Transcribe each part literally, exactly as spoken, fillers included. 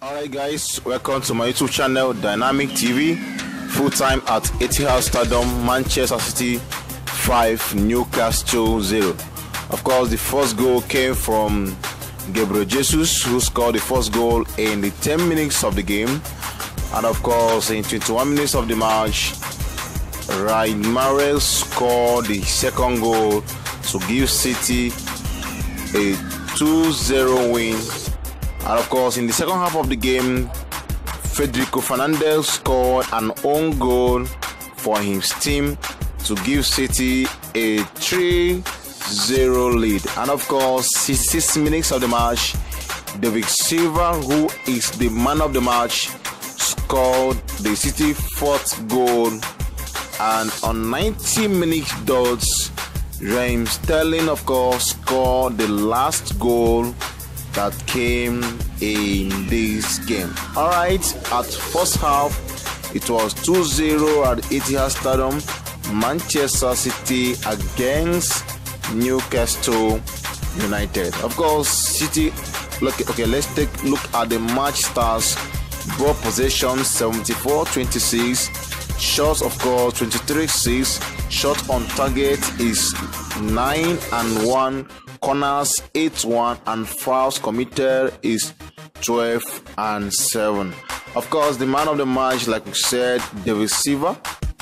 Alright guys, welcome to my YouTube channel Dynamic T V. Full time at Etihad Stadium, Manchester City five, Newcastle zero. Of course, the first goal came from Gabriel Jesus, who scored the first goal in the ten minutes of the game. And of course, in twenty-one minutes of the match, Riyad Mahrez scored the second goal to give City a two zero win. And of course, in the second half of the game, Federico Fernandez scored an own goal for his team to give City a three zero lead. And of course, sixty-six minutes of the match, David Silva, who is the man of the match, scored the City fourth goal. And on ninety minutes dots, Raheem Sterling, of course, scored the last goal that came in this game. Alright, at first half, it was two zero at Etihad Stadium, Manchester City against Newcastle United. Of course, City, look, okay, let's take a look at the match stars. Ball possession seventy-four twenty-six, shots, of course, twenty-three six, shot on target is nine and one, corners eight one, and fouls committed is twelve and seven. Of course, the man of the match, like we said, David Silva,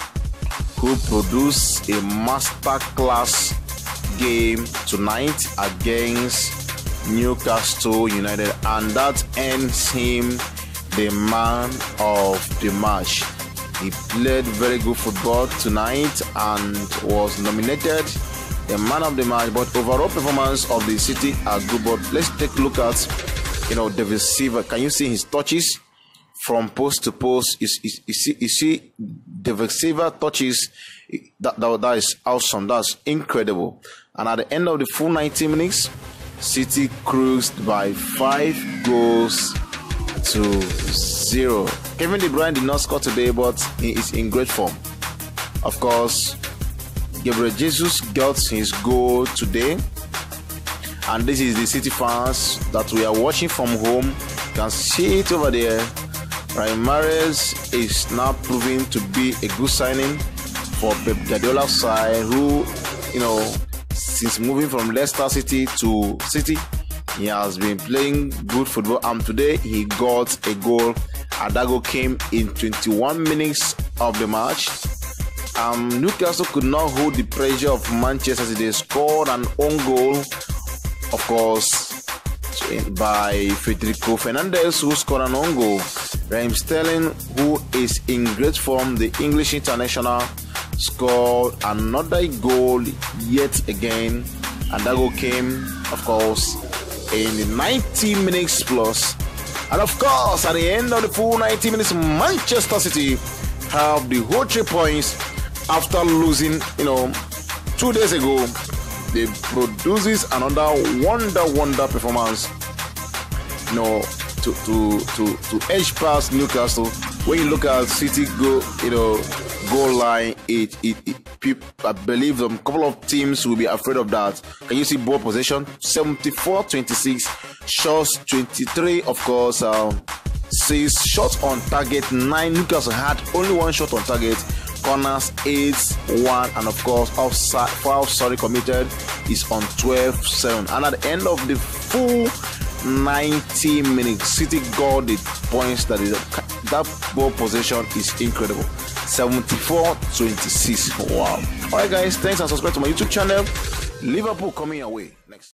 who produced a masterclass game tonight against Newcastle United, and that ends him the man of the match. He played very good football tonight and was nominated the man of the match. But overall performance of the City are good. But let's take a look at, you know, David Silva. Can you see his touches from post to post? You, you, you see, you see David Silva touches. That, that that is awesome. That's incredible. And at the end of the full ninety minutes, City cruised by five goals to zero. Kevin De Bruyne did not score today, but he is in great form. Of course, Gabriel Jesus got his goal today, and this is the City fans that we are watching from home. You can see it over there. Riyad Mahrez is now proving to be a good signing for Pep Guardiola's side, who, you know, since moving from Leicester City to City, he has been playing good football, and today he got a goal, and that goal came in twenty-one minutes of the match. Um, Newcastle could not hold the pressure of Manchester City. They scored an own goal, of course, by Federico Fernandez, who scored an own goal. Raheem Sterling, who is in great form, the English international, scored another goal yet again, and that goal came, of course, in the ninety minutes plus. And of course, at the end of the full ninety minutes, Manchester City have the whole three points after losing, you know, two days ago. They produces another wonder wonder performance, you know, to to to to edge past Newcastle. When you look at City go, you know, goal line, it it, it people, I believe a couple of teams will be afraid of that. Can you see ball possession seventy-four twenty-six, shots twenty-three, of course, um, six shots on target nine. Newcastle had only one shot on target. Corners eight one, and of course offside foul sorry committed is on twelve seven. And at the end of the full ninety minutes, City got the points. That is that ball possession is incredible. seventy-four twenty-six. Wow. Alright guys, thanks and subscribe to my YouTube channel. Liverpool coming your way next.